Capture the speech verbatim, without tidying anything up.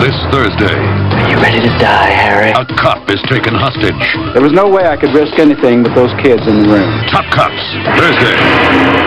This Thursday, Are you ready to die, Harry? a cop is taken hostage. There was no way I could risk anything with those kids in the room. Top Cops, Thursday.